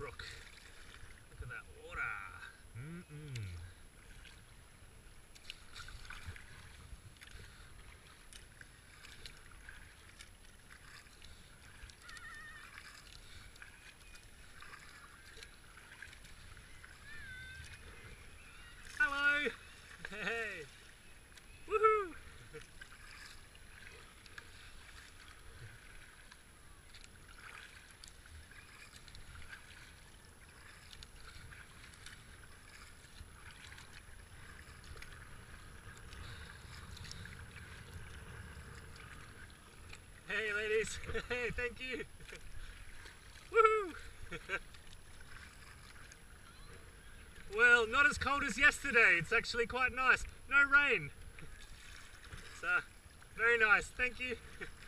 brook. Look at that water. Hello! Hey! Woohoo! Hey ladies! Hey, thank you! Woohoo! Well, not as cold as yesterday. It's actually quite nice. No rain. It's very nice. Thank you.